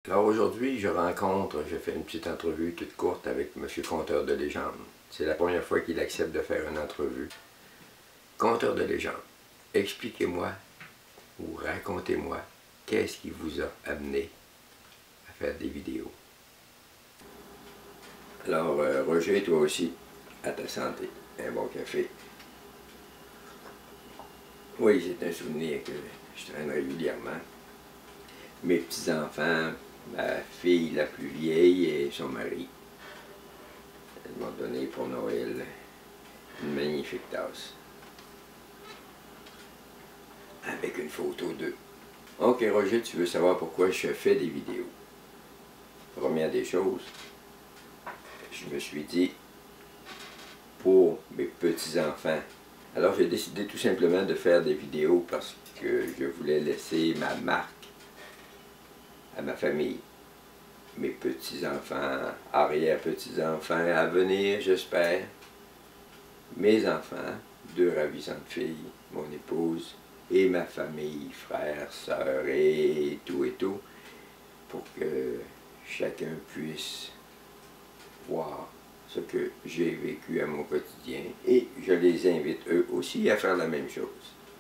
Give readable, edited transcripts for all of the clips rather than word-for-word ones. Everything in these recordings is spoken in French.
Alors aujourd'hui, je fais une petite entrevue toute courte avec M. Conteur de légende. C'est la première fois qu'il accepte de faire une entrevue. Conteur de légende, expliquez-moi ou racontez-moi qu'est-ce qui vous a amené à faire des vidéos. Alors, Roger, toi aussi, à ta santé. Un bon café. Oui, c'est un souvenir que je traîne régulièrement. Mes petits-enfants, ma fille la plus vieille et son mari. Elles m'ont donné pour Noël une magnifique tasse. Avec une photo d'eux. Ok Roger, tu veux savoir pourquoi je fais des vidéos. Première des choses, je me suis dit, pour mes petits-enfants. Alors j'ai décidé tout simplement de faire des vidéos parce que je voulais laisser ma marque à ma famille. Mes petits-enfants, arrière-petits-enfants à venir, j'espère. Mes enfants, 2 ravissantes filles, mon épouse et ma famille, frères, sœurs et tout, pour que chacun puisse voir ce que j'ai vécu à mon quotidien et je les invite eux aussi à faire la même chose.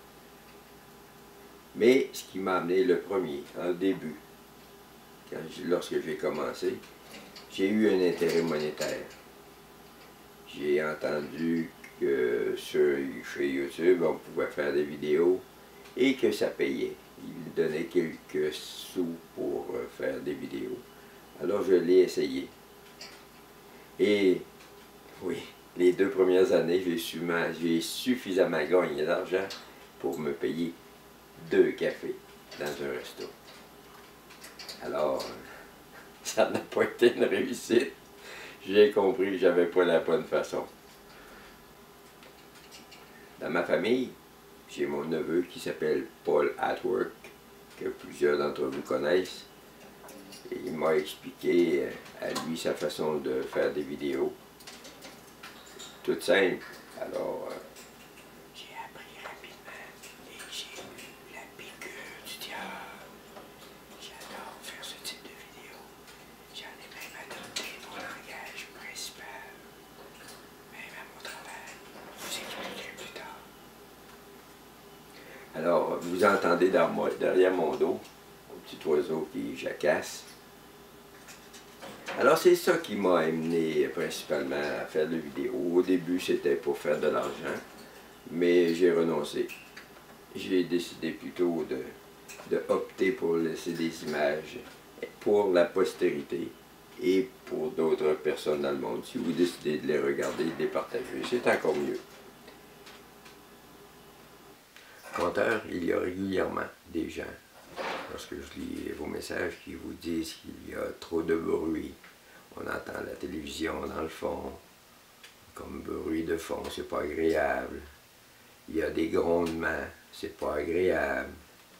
Mais ce qui m'a amené le premier, en début, lorsque j'ai commencé, j'ai eu un intérêt monétaire. J'ai entendu que chez YouTube, on pouvait faire des vidéos et que ça payait. Ils donnaient quelques sous pour faire des vidéos. Alors je l'ai essayé. Et oui, les 2 premières années, j'ai suffisamment gagné d'argent pour me payer 2 cafés dans un resto. Alors, ça n'a pas été une réussite. J'ai compris que j'avais pas la bonne façon. Dans ma famille, j'ai mon neveu qui s'appelle Paul Atwork, que plusieurs d'entre vous connaissent. Et il m'a expliqué à lui sa façon de faire des vidéos. Toute simple. Alors, j'ai appris rapidement et j'ai eu la piqûre du diable. J'adore faire ce type de vidéo. J'en ai même adopté mon langage principal. Même à mon travail. Je vous expliquerai plus tard. Alors, vous entendez derrière mon dos un petit oiseau qui jacasse. Alors c'est ça qui m'a amené principalement à faire des vidéos. Au début c'était pour faire de l'argent, mais j'ai renoncé. J'ai décidé plutôt de opter pour laisser des images pour la postérité et pour d'autres personnes dans le monde. Si vous décidez de les regarder, de les partager, c'est encore mieux. Conteur, il y a régulièrement des gens, lorsque je lis vos messages, qui vous disent qu'il y a trop de bruit. On entend la télévision dans le fond, comme bruit de fond, c'est pas agréable. Il y a des grondements, c'est pas agréable.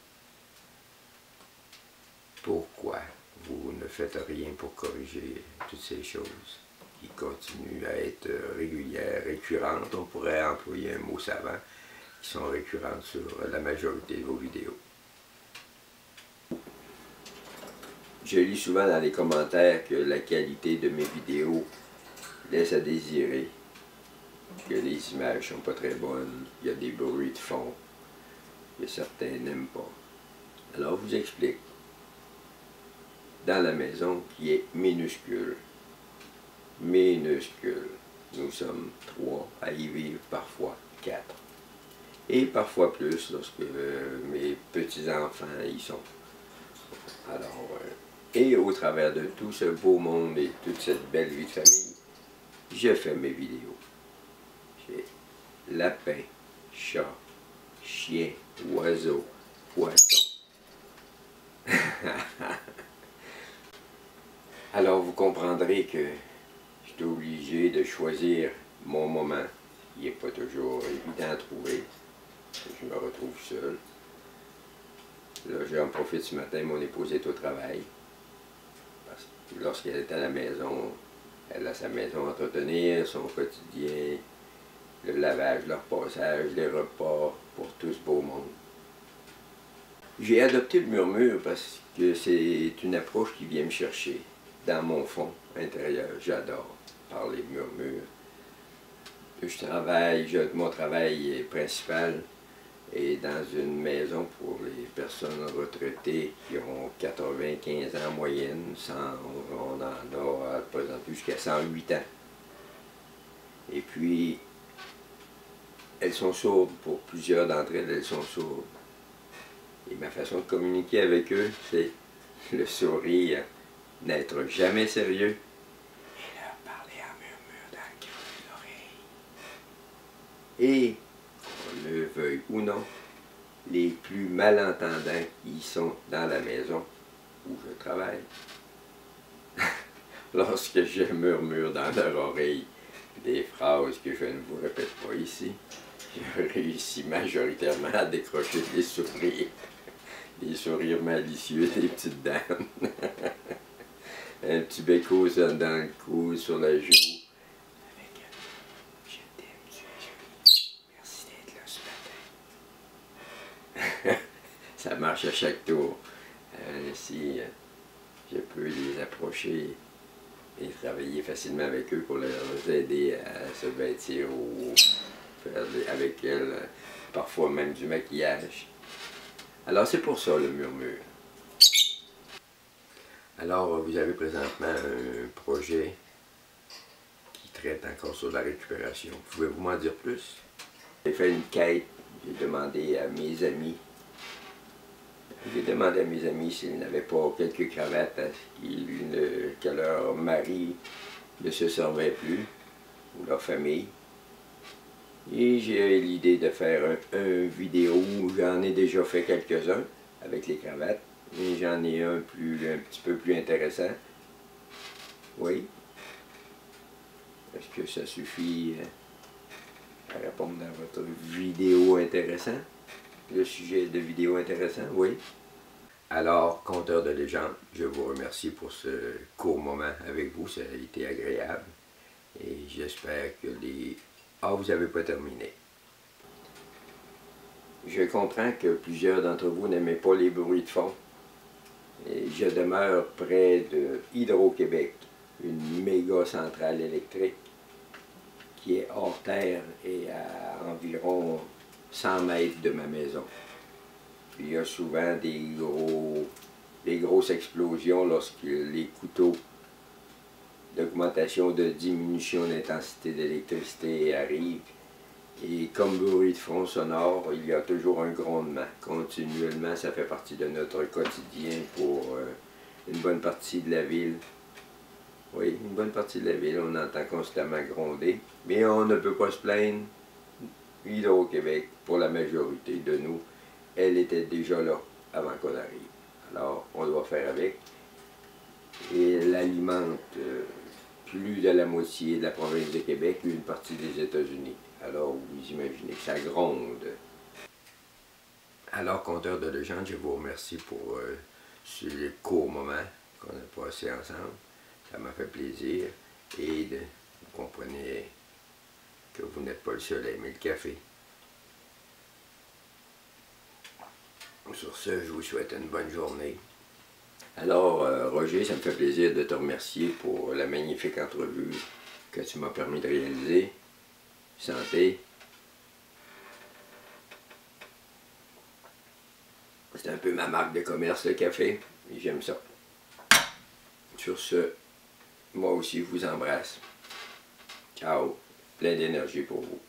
Pourquoi vous ne faites rien pour corriger toutes ces choses qui continuent à être régulières, récurrentes? On pourrait employer un mot savant, qui sont récurrentes sur la majorité de vos vidéos. Je lis souvent dans les commentaires que la qualité de mes vidéos laisse à désirer, que les images sont pas très bonnes, il y a des bruits de fond, que certains n'aiment pas. Alors je vous explique. Dans la maison qui est minuscule, nous sommes 3 à y vivre, parfois 4. Et parfois plus lorsque mes petits-enfants y sont. Alors, et au travers de tout ce beau monde et toute cette belle vie de famille, je fais mes vidéos. J'ai lapin, chat, chien, oiseau, poisson. Alors vous comprendrez que je suis obligé de choisir mon moment. Il n'est pas toujours évident à trouver. Je me retrouve seul. Là, j'en profite ce matin, mon épouse est au travail. Lorsqu'elle est à la maison, elle a sa maison à entretenir, son quotidien, le lavage, le repassage, les repas pour tout ce beau monde. J'ai adopté le murmure parce que c'est une approche qui vient me chercher dans mon fond intérieur. J'adore parler murmure. Mon travail principal est dans une maison pour les personnes retraitées qui ont 95 ans en moyenne. On en a présentement jusqu'à 108 ans. Et puis, elles sont sourdes. Pour plusieurs d'entre elles, elles sont sourdes. Et ma façon de communiquer avec eux, c'est le sourire, n'être jamais sérieux et leur parler en murmure dans le creux de l'oreille. Et, qu'on le veuille ou non, les plus malentendants qui sont dans la maison où je travaille, lorsque je murmure dans leur oreille des phrases que je ne vous répète pas ici, je réussis majoritairement à décrocher des sourires. Des sourires malicieux, des petites dames. Un petit béco dans le cou, sur la joue. Avec un « Je t'aime, tu es jolie. Merci d'être là ce matin. » Ça marche à chaque tour. Si je peux les approcher et travailler facilement avec eux pour leur aider à se vêtir ou faire avec elles parfois même du maquillage. Alors c'est pour ça le murmure. Alors vous avez présentement un projet qui traite encore sur la récupération. Pouvez-vous m'en dire plus? J'ai fait une quête, j'ai demandé à mes amis s'ils n'avaient pas quelques cravates que leur mari ne se servait plus, ou leur famille. Et j'ai l'idée de faire un vidéo où j'en ai déjà fait quelques-uns avec les cravates. Et j'en ai un petit peu plus intéressant. Oui. Est-ce que ça suffit à répondre à votre vidéo intéressant? Le sujet de vidéo intéressant, oui. Alors, conteur de légende, je vous remercie pour ce court moment avec vous. Ça a été agréable. Et j'espère que vous n'avez pas terminé. Je comprends que plusieurs d'entre vous n'aimez pas les bruits de fond. Et je demeure près de Hydro-Québec, une méga centrale électrique qui est hors terre et à environ 100 mètres de ma maison. Il y a souvent des grosses explosions lorsque les couteaux d'augmentation, de diminution d'intensité d'électricité arrivent. Et comme bruit de fond sonore, il y a toujours un grondement. Continuellement, ça fait partie de notre quotidien pour une bonne partie de la ville. Oui, une bonne partie de la ville, on entend constamment gronder. Mais on ne peut pas se plaindre. Hydro-Québec, pour la majorité de nous, elle était déjà là avant qu'on arrive. Alors, on doit faire avec. Et elle alimente plus de la moitié de la province de Québec et une partie des États-Unis. Alors, vous imaginez que ça gronde. Alors, conteur de légende, je vous remercie pour ce court moment qu'on a passé ensemble. Ça m'a fait plaisir. Et vous comprenez que vous n'êtes pas le seul à aimer le café. Sur ce, je vous souhaite une bonne journée. Alors, Roger, ça me fait plaisir de te remercier pour la magnifique entrevue que tu m'as permis de réaliser. Santé. C'est un peu ma marque de commerce, le café, et j'aime ça. Sur ce, moi aussi, je vous embrasse. Ciao. Plein d'énergie pour vous.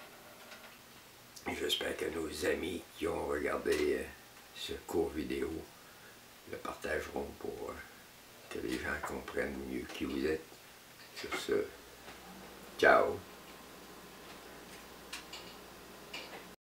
Et j'espère que nos amis qui ont regardé ce court vidéo le partageront pour que les gens comprennent mieux qui vous êtes. Sur ce, ciao.